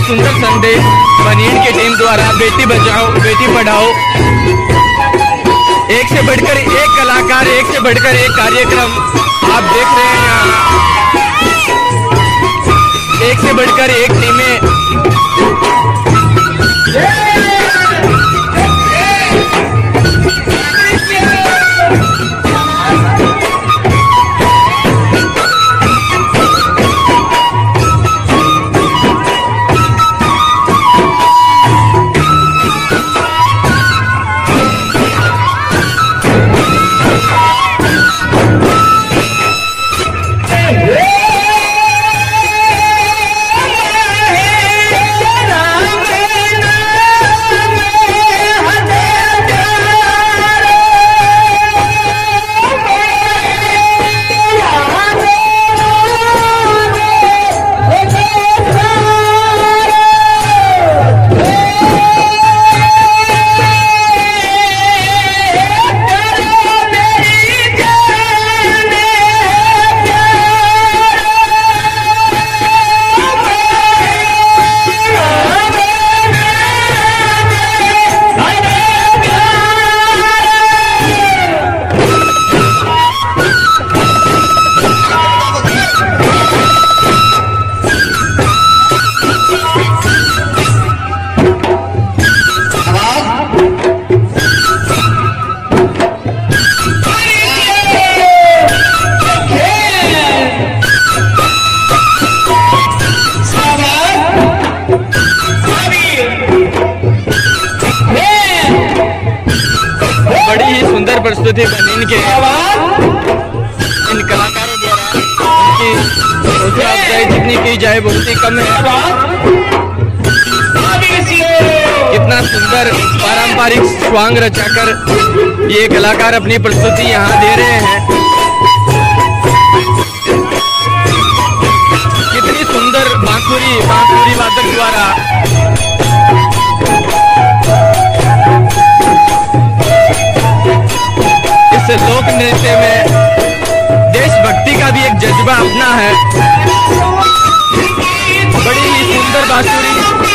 सुंदर संदेश बनीन की टीम द्वारा बेटी बचाओ बेटी पढ़ाओ, एक से बढ़कर एक कलाकार, एक से बढ़कर एक कार्यक्रम आप देख रहे हैं यहाँ। एक से बढ़कर एक टीमें प्रस्तुति बनीन के इन कलाकारों द्वारा उनकी हौसला अफजाई जितनी की जाए बहुत ही कम है। कितना सुंदर पारंपरिक स्वांग रचाकर ये कलाकार अपनी प्रस्तुति यहाँ दे रहे हैं। कितनी सुंदर बांसुरी वादक द्वारा लोक नृत्य में देशभक्ति का भी एक जज्बा अपना है। बड़ी ही सुंदर बांसुरी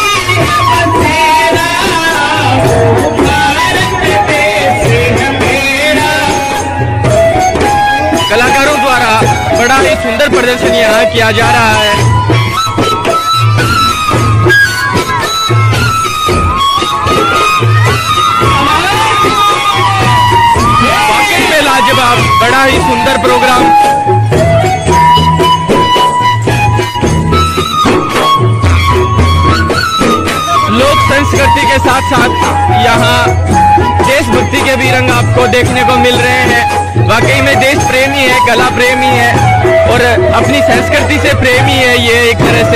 कलाकारों द्वारा बड़ा ही सुंदर प्रदर्शन यहाँ किया जा रहा है। लाजवाब, बड़ा ही सुंदर प्रोग्राम। लोक संस्कृति के साथ साथ यहाँ देशभक्ति के भी रंग आपको देखने को मिल रहे हैं। वाकई में देश प्रेमी है, कला प्रेमी है और अपनी संस्कृति से प्रेमी है ये एक तरह